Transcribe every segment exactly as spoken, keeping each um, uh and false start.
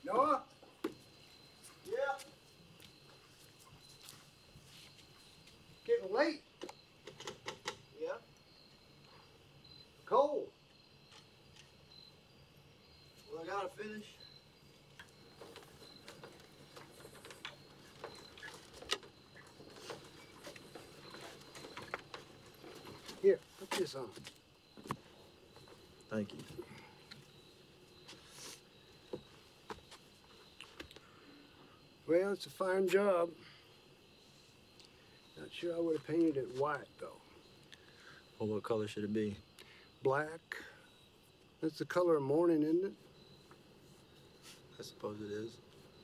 Noah? Yeah. Getting late. Yeah. Cold. Well, I gotta finish. Here, put this on. Thank you. Well, it's a fine job. Not sure I would have painted it white, though. Well, what color should it be? Black. That's the color of morning, isn't it? I suppose it is.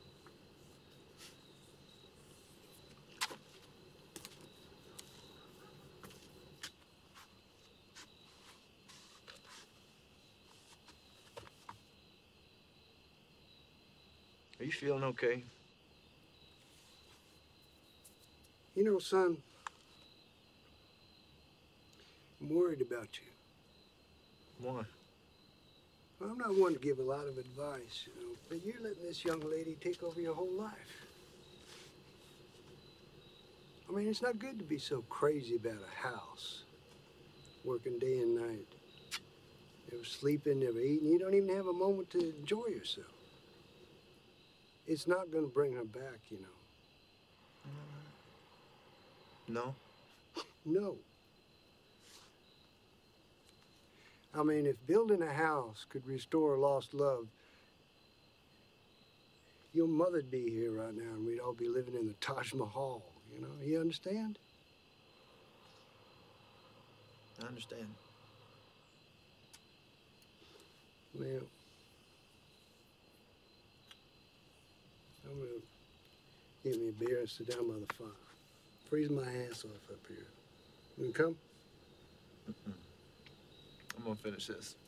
Are you feeling okay? You know, son, I'm worried about you. Why? Well, I'm not one to give a lot of advice, you know, but you're letting this young lady take over your whole life. I mean, it's not good to be so crazy about a house, working day and night. Never sleeping, never eating. You don't even have a moment to enjoy yourself. It's not going to bring her back, you know. No? No. I mean, if building a house could restore lost love, your mother'd be here right now and we'd all be living in the Taj Mahal, you know? You understand? I understand. Well, I'm gonna get me a beer and sit down by the fire. Freeze my ass off up here. You come? Mm-mm. I'm gonna finish this.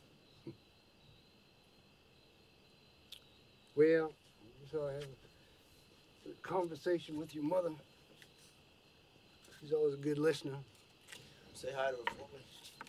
Well, so I have a conversation with your mother. She's always a good listener. Say hi to her for me.